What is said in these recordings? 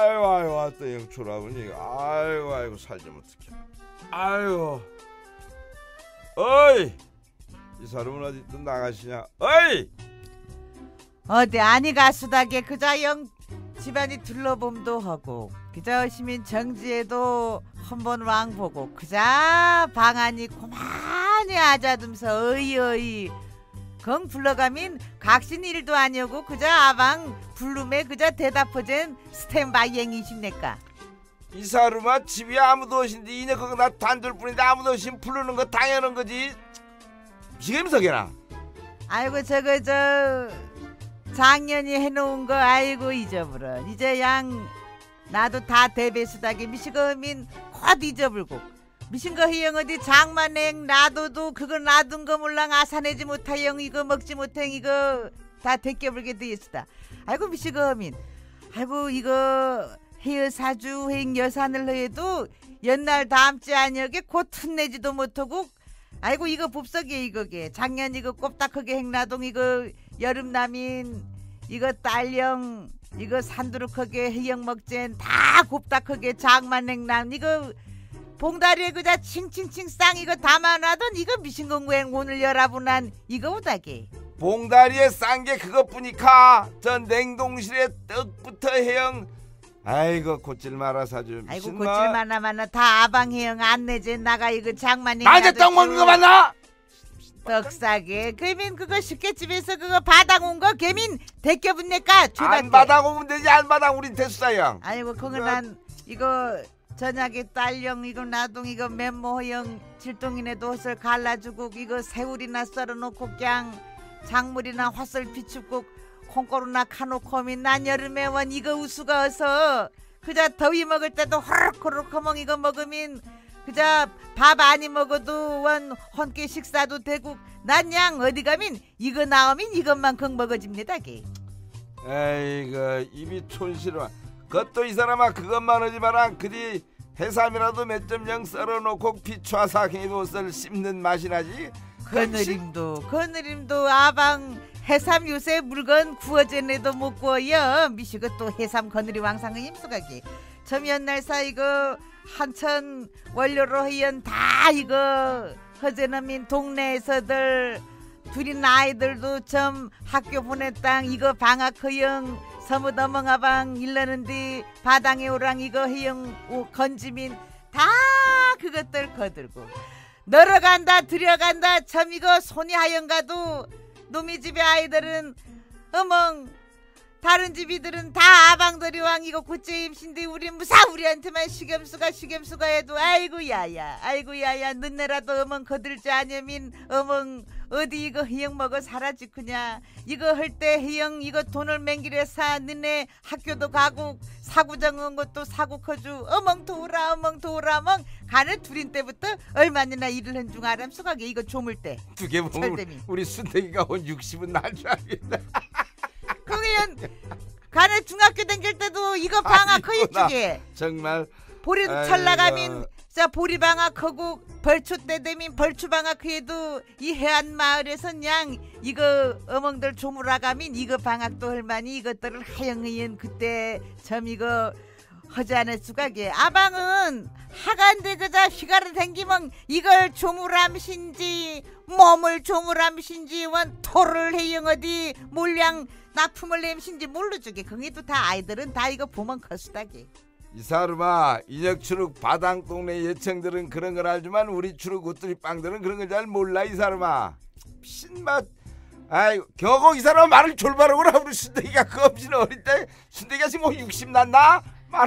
아유 왔다 영초라보니. 아이고 살 좀 어떡해. 아유. 어이, 이 사람은 어디 나가시냐? 어이. 어디 아니 가수다게 그자 영 집안이 둘러봄도 하고 그자 시민 정지에도 한번 왕 보고 그자 방안이 고만히 아자듬서 어이 건 불러가민 각신 일도 아니오고 그자 아방 불룸에 그자 대답하젠 스탠바이행이십니까? 이 사람아 집이 아무도 없인데 이네 거기 나 단둘뿐인데 아무도 없으면 부르는 거 당연한 거지. 지금석이나. 아이고 저거 저 작년이 해놓은 거 아이고 잊어버려. 이제 양 나도 다 대배수다게 미시거민 곧 잊어불고 미신거 희영 어디 장만행 놔둬도 그거 놔둔 거 몰랑 아사내지 못하영 이거 먹지 못행 이거 다 데껴불게 되었다. 아이고 미시거민 아이고 이거 헤어 사주 행 여산을 해도 옛날 다음주 아니여게 곧 틈내지도 못하고 아이고 이거 봅석이에 이거게 작년 이거 꼽딱하게 행나동 이거 여름남인 이거 딸령 이거 산두룩하게 희영 먹젠 다 곱딱하게 장만 행남 이거 봉다리에 그자 칭칭칭 쌍 이거 담아놔던 이거 미신공구행 오늘 열아분한 이거 오다게 봉다리에 싼 게 그것뿐이카. 저 냉동실에 떡부터 해영. 아이고 곧질 마라 사주. 아이고 곧질 마나 다 아방해영 안 내제 나가 이거 장만행 낮에 떡 먹는 거 맞나? 떡 싸게 개민 그거 식객집에서 그거 바닥 온 거 개민 데껴붙네까 안 바닥 오면 되지. 안 바닥 우린 됐어요. 아이고 그거 난 이거 저녁에 딸령 이거 나동 이거 멤모형 질동이네도 옷을 갈라주고 이거 새우리나 썰어놓고 그냥 작물이나 화살 비춥고 콩가루나 카노코미 난 여름에 원 이거 우수가 어서 그자 더위 먹을 때도 호락호락 허멍 이거 먹으면 그자 밥 많이 먹어도 원 혼께 식사도 되고 난 양 어디 가면 이거 나오면 이것만큼 먹어집니다 게. 에이그 입이 촌스러워. 그것도 이 사람아 그것만 하지 마라. 그디 해삼이라도 몇 점 영 썰어놓고 비추아사킹에도 옷을 씹는 맛이 나지. 그느림도 아방 해삼 요새 물건 구워전에도 못 구워요. 미시고 또 해삼 거느리 왕상은 힘수가기 점 연날사 이거 한천 원료로 하연 다 이거 허제놈인 동네에서들 둘인 아이들도 점 학교 보냈당 이거 방학 허영 서무 더멍아방 일러는데 바당에 오랑 이거 허영 건지민 다 그것들 거들고 널어간다 들여간다 점 이거 손이 하영가도 놈이 집의 아이들은 어멍 다른 집이들은 다 아방들이왕 이거 고째 임신데 우린 무사 우리한테만 시겸수가 해도 아이고 야야 늦내라도 어멍 거들지 않으면 어멍 어디 이거 희영 먹어 사라지구냐 이거 할 때 희영 이거 돈을 맹길에 사 너네 학교도 가고 사구 정한 것도 사고 커주 어멍 도우라 어멍 가는 둘인 때부터 얼마나 일을 한 중 아람 수가게 이거 조물 때 두 개 보면 우리 순대기가 온 60은 날 줄 알겠다. 그러면 가는 중학교 다닐 때도 이거 방학 허입주게 정말 보리 찰나가면 자 보리 방학하고 벌초 때 되면 벌초 방학해도 이 해안 마을에선 양 이거 어멍들 조물아가면 이거 방학도 할만이 이것들을 하영의연 그때 점 이거 허지 않을 수가게 아방은 하간데 그자 휘가를 댕기면 이걸 조물함신지 몸을 조물함신지 원 토를 해영 어디 몰량 납품을 냄신지 모르주게 거기도 다 아이들은 다 이거 보면 커수다게 이 사람아 인혁추룩 바당 동네 예청들은 그런 걸 알지만 우리 추룩 옷들이 빵들은 그런 걸 잘 몰라. 이 사람아 신맛 아이고 겨우 이 사람 말을 졸바르고 라 우리 순대기가 그 없이는 어릴 때 순대기가 지금 뭐 60 났나?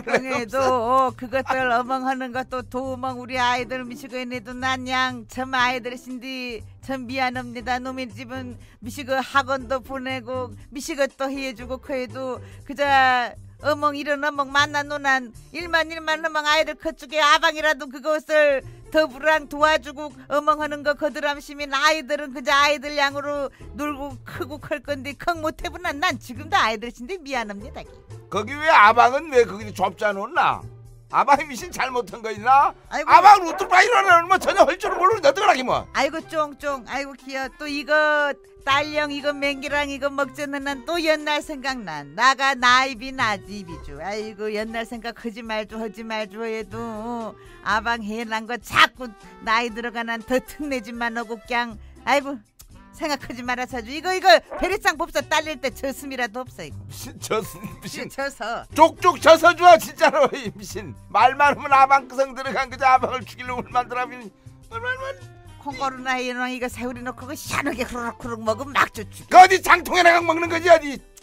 그래도 그것들 어멍하는 것도 도우멍 우리 아이들 미시고 애네도 난양 참 아이들이신디 참 미안합니다. 놈의 집은 미시고 학원도 보내고 미시고 또 해주고 그래도 그자 어멍 이런 어멍 만나 노난 일만 어멍 아이들 그쪽에 아방이라도 그것을 더불랑 도와주고 어멍하는 거 거드람시면 아이들은 그저 아이들 양으로 놀고 크고 클 건데 컥 못해보나 난 지금도 아이들이신데 미안합니다. 거기 왜 아방은 왜 거기 좁자 놓나? 아방이 미신 잘못한 거 있나? 아이고. 아방 우뚝바 일어나는 뭐 전혀 할 줄은 모르는 너더라기 뭐. 아이고 쫑쫑 아이고 귀여 또 이거 딸령 이거 맹기랑 이거 먹자는 난 또 옛날 생각난 나가 나이비 나집이죠. 아이고 옛날 생각 하지 말죠 해도 아방 해난 거 자꾸 나이 들어가난 더 특내지만 하고 그냥 아이고 생각하지 말아서죠. 이거 베리쌍 법사 딸릴 때 졌음이라도 없어 이거. 미신 져서 쪽쪽 져서 줘 진짜로 이 미신. 말만 하면 아방구성 들어간 그저 아방을 죽이려고 만들어면 얼마나 콩가루나 이런 이거 새우리 넣고 그 희한하게 후루룩 먹으면 막 좋지. 그 어디 장통에 나가 먹는 거지 어디